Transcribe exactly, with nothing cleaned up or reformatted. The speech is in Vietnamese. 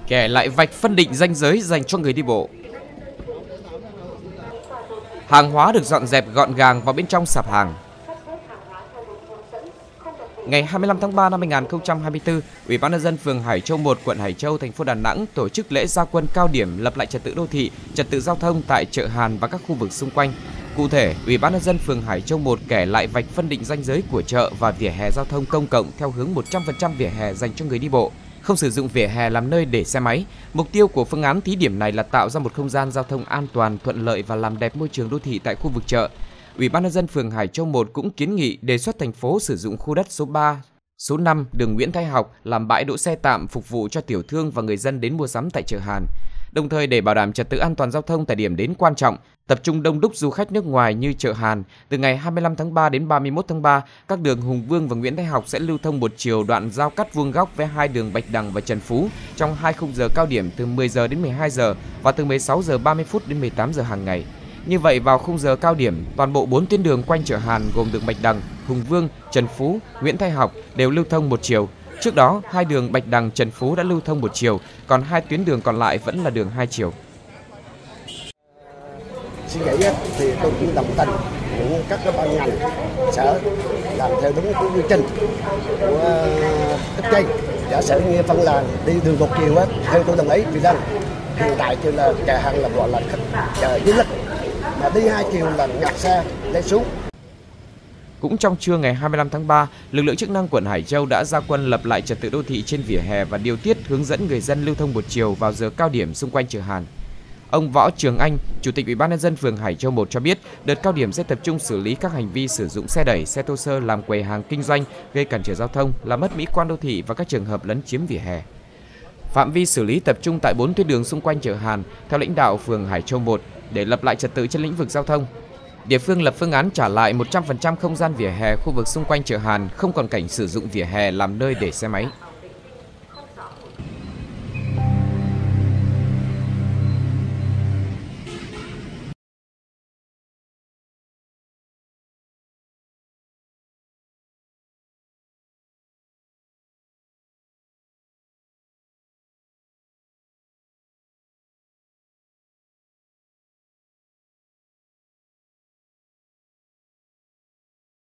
kẻ lại vạch phân định ranh giới dành cho người đi bộ. Hàng hóa được dọn dẹp gọn gàng vào bên trong sạp hàng. Ngày hai mươi lăm tháng ba năm hai nghìn không trăm hai mươi tư, Ủy ban nhân dân phường Hải Châu một, quận Hải Châu, thành phố Đà Nẵng tổ chức lễ ra quân cao điểm lập lại trật tự đô thị, trật tự giao thông tại chợ Hàn và các khu vực xung quanh. Cụ thể, Ủy ban nhân dân phường Hải Châu một kẻ lại vạch phân định ranh giới của chợ và vỉa hè giao thông công cộng theo hướng một trăm phần trăm vỉa hè dành cho người đi bộ, không sử dụng vỉa hè làm nơi để xe máy. Mục tiêu của phương án thí điểm này là tạo ra một không gian giao thông an toàn, thuận lợi và làm đẹp môi trường đô thị tại khu vực chợ. Ủy ban nhân dân phường Hải Châu một cũng kiến nghị đề xuất thành phố sử dụng khu đất số ba, số năm đường Nguyễn Thái Học làm bãi đỗ xe tạm phục vụ cho tiểu thương và người dân đến mua sắm tại chợ Hàn. Đồng thời để bảo đảm trật tự an toàn giao thông tại điểm đến quan trọng, tập trung đông đúc du khách nước ngoài như chợ Hàn, từ ngày hai mươi lăm tháng ba đến ba mươi mốt tháng ba, các đường Hùng Vương và Nguyễn Thái Học sẽ lưu thông một chiều đoạn giao cắt vuông góc với hai đường Bạch Đằng và Trần Phú trong hai khung giờ cao điểm từ mười giờ đến mười hai giờ và từ mười sáu giờ ba mươi phút đến mười tám giờ hàng ngày. Như vậy, vào khung giờ cao điểm, toàn bộ bốn tuyến đường quanh chợ Hàn gồm đường Bạch Đằng, Hùng Vương, Trần Phú, Nguyễn Thái Học đều lưu thông một chiều. Trước đó, hai đường Bạch Đằng, Trần Phú đã lưu thông một chiều, còn hai tuyến đường còn lại vẫn là đường hai chiều. Suy nghĩ thì tôi cũng đồng tình những các cái ban ngành sở làm theo đúng cái quy trình của cấp trên. Giả sử như phân làn đi đường một chiều á, theo tôi đồng ý, vì rằng hiện tại chưa là chợ Hàn là gọi là khách chợ du lịch, mà đi hai chiều là ngập xe lên xuống. Cũng trong trưa ngày hai mươi lăm tháng ba, lực lượng chức năng quận Hải Châu đã ra quân lập lại trật tự đô thị trên vỉa hè và điều tiết hướng dẫn người dân lưu thông một chiều vào giờ cao điểm xung quanh chợ Hàn. Ông Võ Trường Anh, Chủ tịch Ủy ban nhân dân phường Hải Châu một cho biết, đợt cao điểm sẽ tập trung xử lý các hành vi sử dụng xe đẩy, xe thô sơ làm quầy hàng kinh doanh, gây cản trở giao thông, làm mất mỹ quan đô thị và các trường hợp lấn chiếm vỉa hè. Phạm vi xử lý tập trung tại bốn tuyến đường xung quanh chợ Hàn theo lãnh đạo phường Hải Châu một để lập lại trật tự trên lĩnh vực giao thông. Địa phương lập phương án trả lại một trăm phần trăm không gian vỉa hè khu vực xung quanh chợ Hàn, không còn cảnh sử dụng vỉa hè làm nơi để xe máy.